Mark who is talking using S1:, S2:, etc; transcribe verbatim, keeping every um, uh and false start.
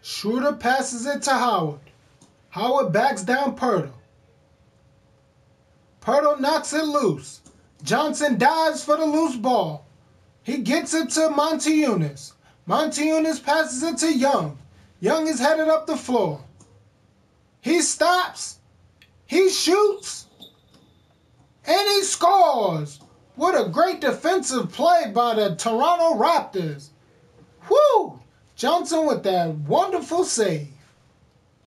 S1: Schroeder passes it to Howard. Howard backs down Poeltl. Poeltl knocks it loose. Johnson dives for the loose ball. He gets it to Motiejunas. Motiejunas passes it to Young. Young is headed up the floor. He stops. He shoots. And he scores. What a great defensive play by the Toronto Raptors. Whoo! Johnson with that wonderful save.